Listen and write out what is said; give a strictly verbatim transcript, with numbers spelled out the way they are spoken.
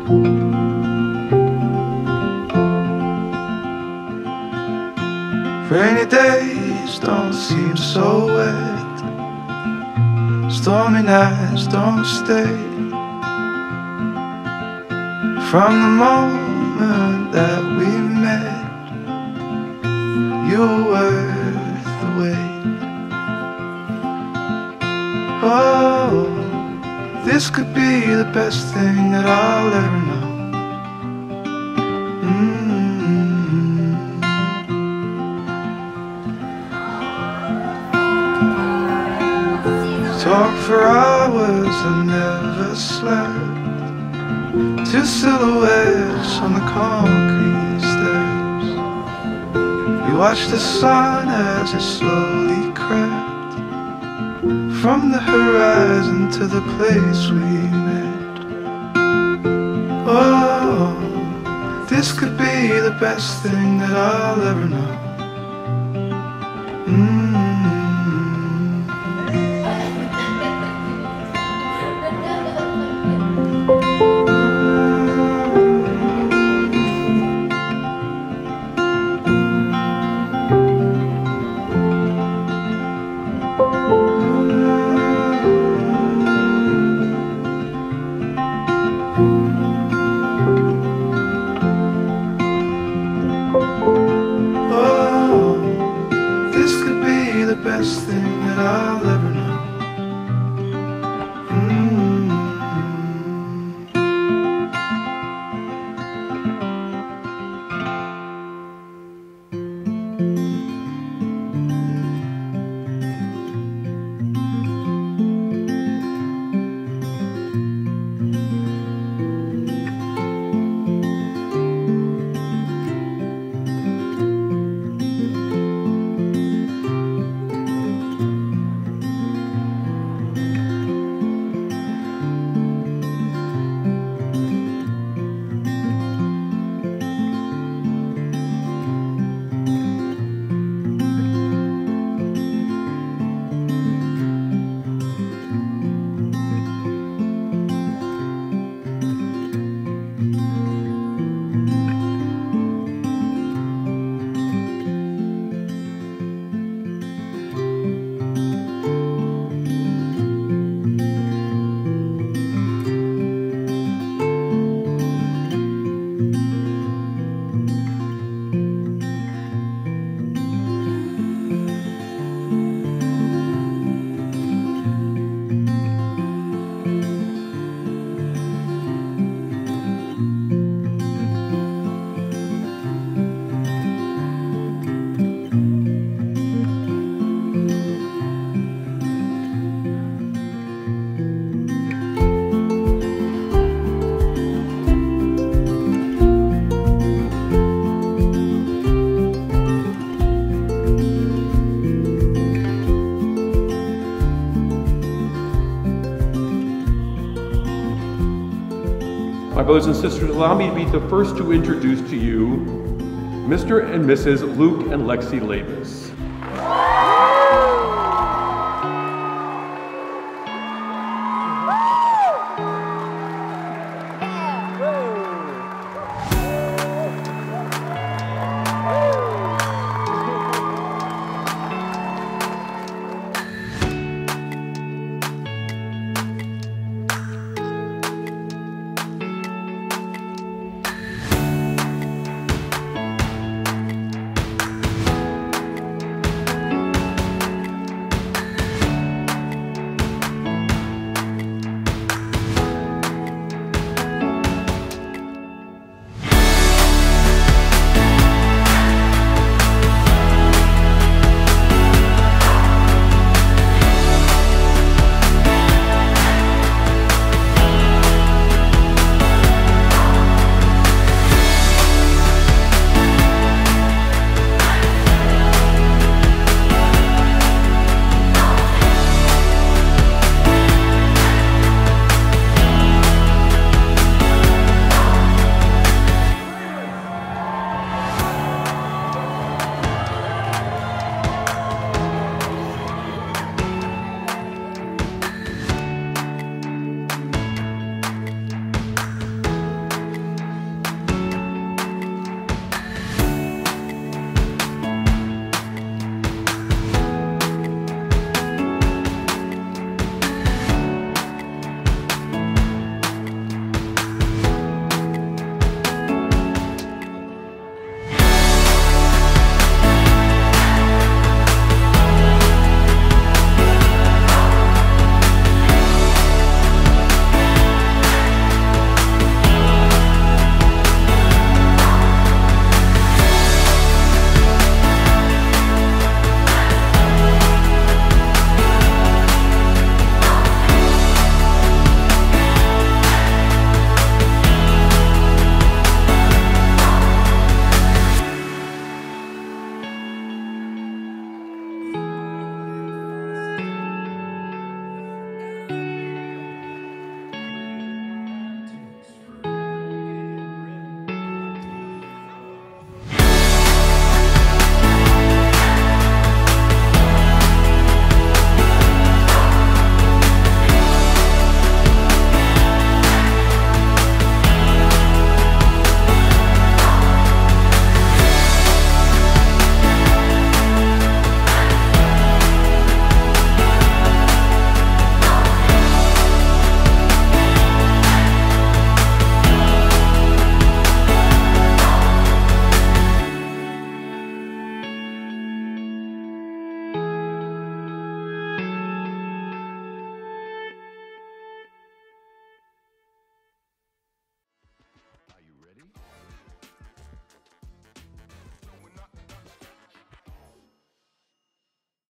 Rainy days don't seem so wet, stormy nights don't stay. From the moment that we met, you were worth the wait. Oh, this could be the best thing that I'll ever know. Talk for hours and never slept, two silhouettes on the concrete steps. We watched the sun as it slowly crept from the horizon to the place we met. Oh, this could be the best thing that I'll ever know. Mm. The best thing that I'll ever know. My brothers and sisters, allow me to be the first to introduce to you Mister and Missus Luke and Lexi Labus.